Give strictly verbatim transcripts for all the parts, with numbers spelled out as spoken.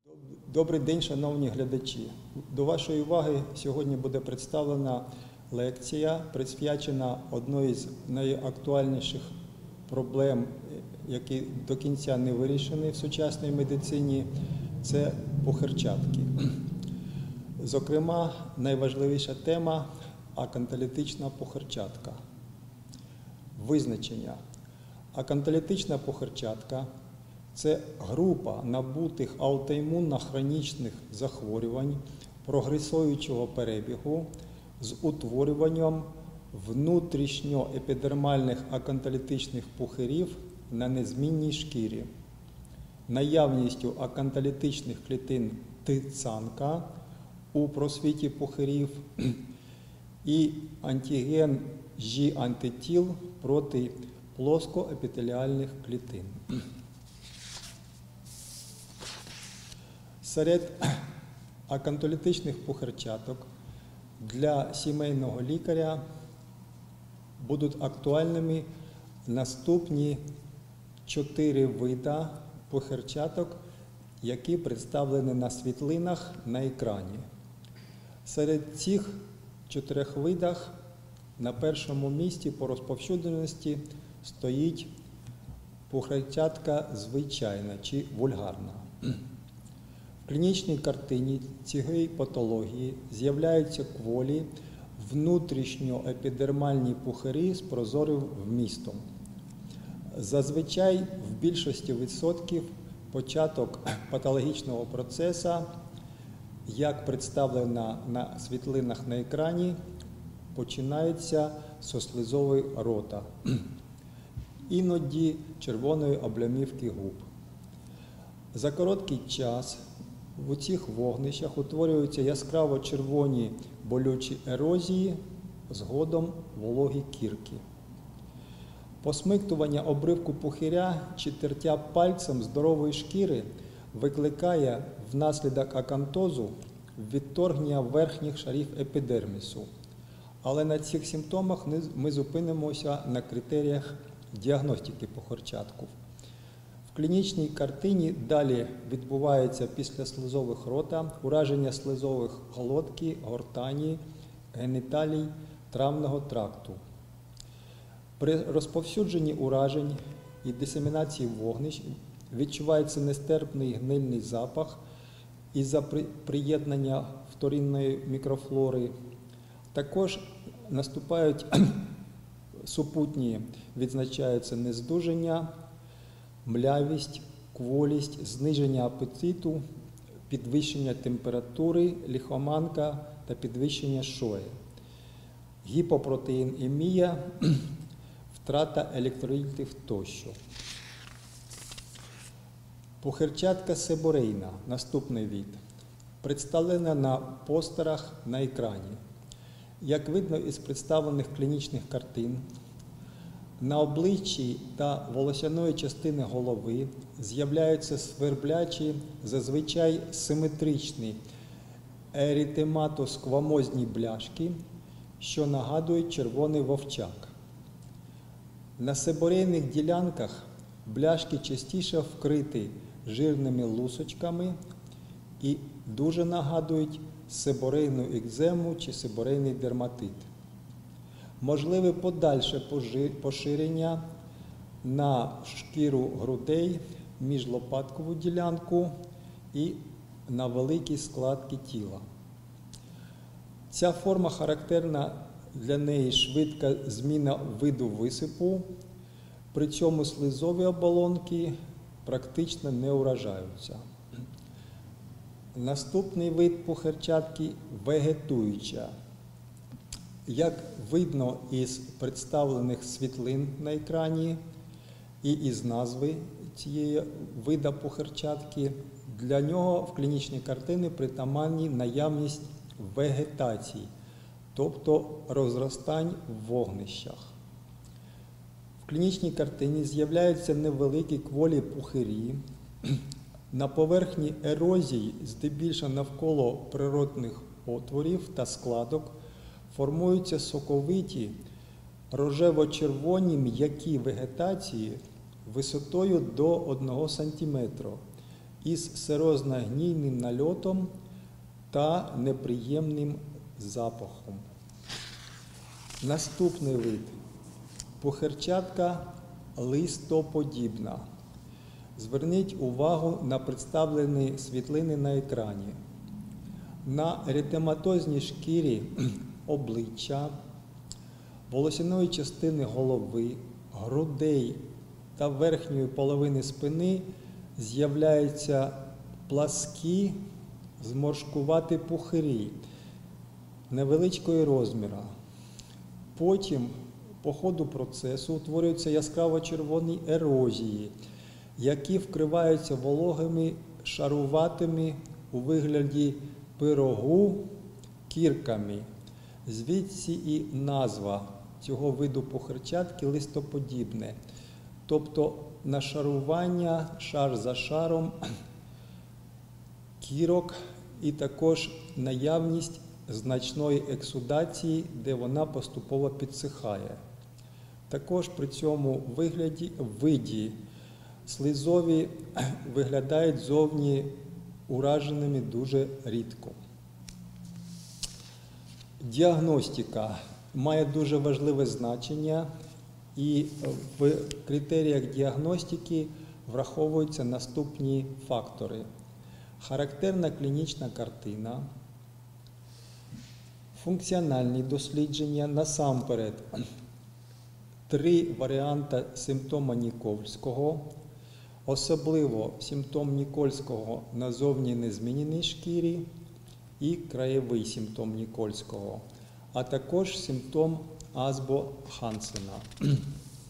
Добрий день, шановні глядачі. До вашої уваги сьогодні буде представлена лекція, присвячена одній з найактуальніших проблем, які до кінця не вирішені в сучасній медицині – це пухирчатки. Зокрема, найважливіша тема – аканталітична пухирчатка. Визначення. Аканталітична пухирчатка – це група набутих аутоімунно-хронічних захворювань прогресуючого перебігу з утворюванням внутрішньоепідермальних аканталітичних пухирів на незмінній шкірі, наявністю аканталітичних клітин Т-цанка у просвіті пухирів і антиген Ж-антитіл проти плоскоепітеліальних клітин. Серед аканталітичних пухирчаток для сімейного лікаря будуть актуальними наступні чотири види пухирчаток, які представлені на світлинах на екрані. Серед цих чотирьох видів на першому місці по розповсюдженості стоїть пухирчатка звичайна чи вульгарна. В клінічній картині цієї патології з'являються кволі внутрішньоепідермальні пухирі з прозорим вмістом. Зазвичай в більшості відсотків початок патологічного процесу, як представлено на світлинах на екрані, починається зі слизової рота, іноді червоної облямівки губ. За короткий час в цих вогнищах утворюються яскраво червоні болючі ерозії, згодом вологі кірки. Посмиктування обривку пухиря чи тертя пальцем здорової шкіри викликає внаслідок акантозу відторгнення верхніх шарів епідермісу. Але на цих симптомах ми зупинимося на критеріях діагностики пухирчатки. В клінічній картині далі відбувається після слизових рота ураження слизових глотки, гортані, геніталій, травного тракту. При розповсюдженні уражень і дисемінації вогнищ відчувається нестерпний гнильний запах із-за приєднання вторинної мікрофлори. Також наступають супутні, відзначаються нездужання, млявість, кволість, зниження апетиту, підвищення температури, лихоманка та підвищення шої, гіпопротеїнемія, втрата електролітів тощо. Пухирчатка себорейна, наступний вид, представлена на постерах на екрані. Як видно із представлених клінічних картин, на обличчі та волосяної частини голови з'являються сверблячі, зазвичай симетричні еритематосквамозні бляшки, що нагадують червоний вовчак. На себорейних ділянках бляшки частіше вкриті жирними лусочками і дуже нагадують себорейну екзему чи себорейний дерматит. Можливе подальше поширення на шкіру грудей, міжлопаткову ділянку і на великі складки тіла. Ця форма характерна для неї швидка зміна виду висипу, при цьому слизові оболонки практично не уражаються. Наступний вид пухирчатки – вегетуюча. Як видно із представлених світлин на екрані і із назви цієї виду пухирчатки, для нього в клінічній картині притаманні наявність вегетації, тобто розростань в вогнищах. В клінічній картині з'являються невеликі кволі пухирі, на поверхні ерозії, здебільшого навколо природних отворів та складок, формуються соковиті, рожево-червоні м'які вегетації висотою до одного сантиметра, із серозно-гнійним нальотом та неприємним запахом. Наступний вид – пухирчатка листоподібна. Зверніть увагу на представлені світлини на екрані. На еритематозній шкірі обличчя, волосяної частини голови, грудей та верхньої половини спини з'являються пласкі, зморшкуваті пухирі невеличкого розміру. Потім, по ходу процесу, утворюються яскраво-червоні ерозії, які вкриваються вологими, шаруватими у вигляді пирогу кірками. Звідси і назва цього виду пухирчатки листоподібне, тобто нашарування шар за шаром кірок і також наявність значної ексудації, де вона поступово підсихає. Також при цьому вигляді, виді слизові виглядають зовні ураженими дуже рідко. Діагностика має дуже важливе значення, і в критеріях діагностики враховуються наступні фактори. Характерна клінічна картина, функціональні дослідження, насамперед, три варіанти симптома Нікольського, особливо симптом Нікольського на зовні незміненій шкірі і краєвий симптом Нікольського, а також симптом Азбо-Хансена.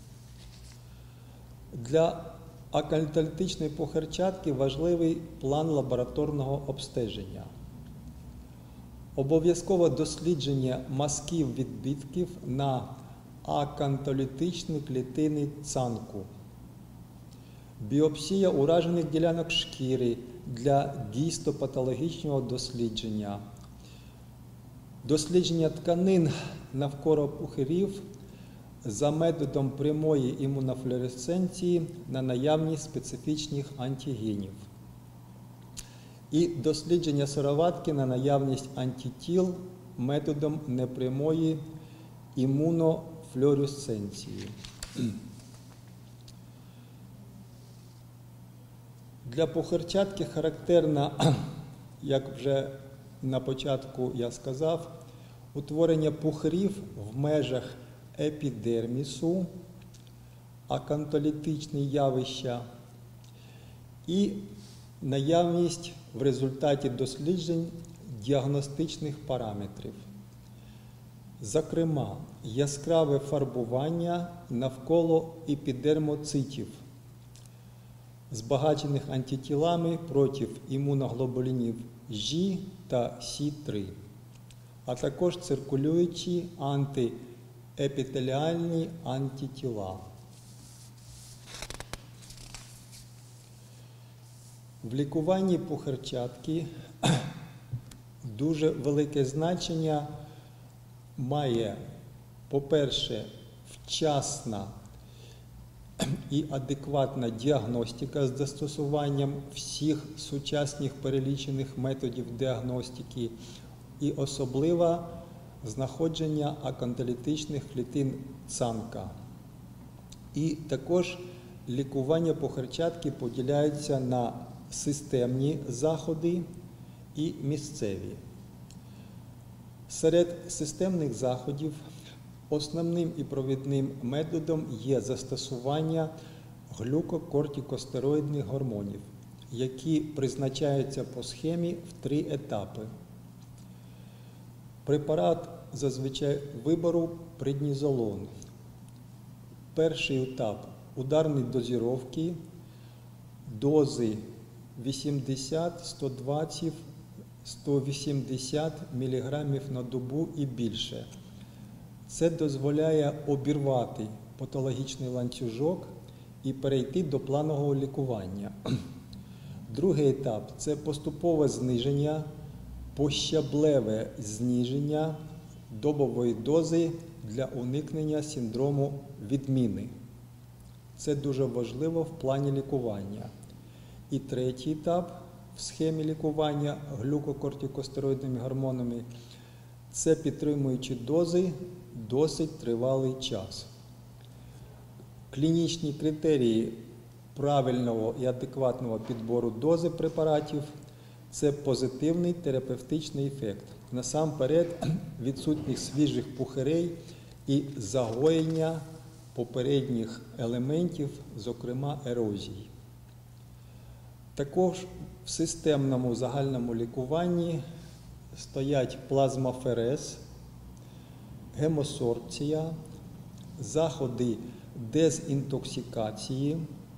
Для аканталітичної пухирчатки важливий план лабораторного обстеження. Обов'язкове дослідження мазків відбитків на аканталітичні клітини цанку. Біопсія уражених ділянок шкіри для гістопатологічного дослідження. Дослідження тканин навколо пухирів за методом прямої імунофлюоресценції на наявність специфічних антигенів. І дослідження сироватки на наявність антитіл методом непрямої імунофлюоресценції. Для пухирчатки характерна, як вже на початку я сказав, утворення пухирів в межах епідермісу, аканталітичні явища і наявність в результаті досліджень діагностичних параметрів. Зокрема, яскраве фарбування навколо епідермоцитів, збагачених антитілами проти імуноглобулінів Ж та С три, а також циркулюючі антиепітеліальні антитіла. В лікуванні пухирчатки дуже велике значення має, по-перше, вчасна і адекватна діагностика з застосуванням всіх сучасних перелічених методів діагностики і особливо знаходження аканталітичних клітин цанка. І також лікування пухирчатки поділяється на системні заходи і місцеві. Серед системних заходів основним і провідним методом є застосування глюкокортикостероїдних гормонів, які призначаються по схемі в три етапи. Препарат зазвичай вибору преднізолон. Перший етап – ударні дозировки, дози вісімдесят, сто двадцять, сто вісімдесят міліграмів на добу і більше. Це дозволяє обірвати патологічний ланцюжок і перейти до планового лікування. Другий етап – це поступове зниження, пощаблеве зниження добової дози для уникнення синдрому відміни. Це дуже важливо в плані лікування. І третій етап в схемі лікування глюкокортикостероїдними гормонами – це підтримуючі дози досить тривалий час. Клінічні критерії правильного і адекватного підбору дози препаратів – це позитивний терапевтичний ефект. Насамперед, відсутність свіжих пухирей і загоєння попередніх елементів, зокрема ерозії. Також в системному загальному лікуванні стоять плазмаферез, гемосорбція, заходи дезінтоксикації,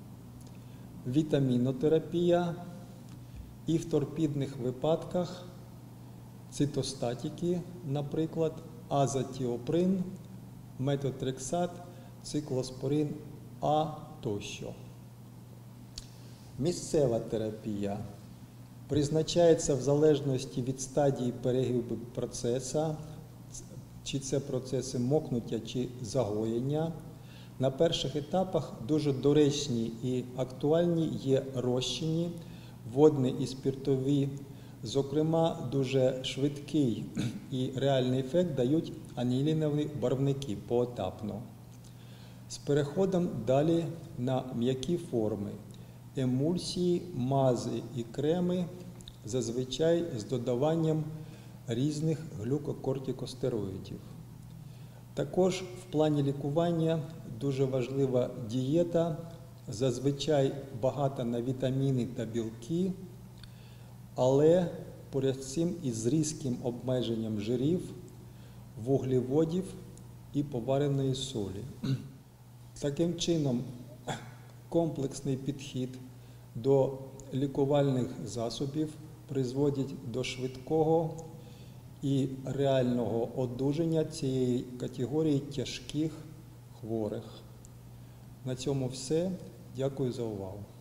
вітамінотерапія і в торпідних випадках цитостатики, наприклад, азатіоприн, метотрексат, циклоспорин А тощо. Місцева терапія призначається в залежності від стадії перегибу процесу, чи це процеси мокнуття чи загоєння. На перших етапах дуже доречні і актуальні є розчинні, водні і спиртові. Зокрема, дуже швидкий і реальний ефект дають анілінові барвники поетапно. З переходом далі на м'які форми. Емульсії, мази і креми, зазвичай з додаванням різних глюкокортикостероїдів. Також в плані лікування дуже важлива дієта, зазвичай багата на вітаміни та білки, але поряд з цим із різким обмеженням жирів, вуглеводів і повареної солі. Таким чином, комплексний підхід до лікувальних засобів призводить до швидкого і реального одужання цієї категорії тяжких хворих. На цьому все. Дякую за увагу.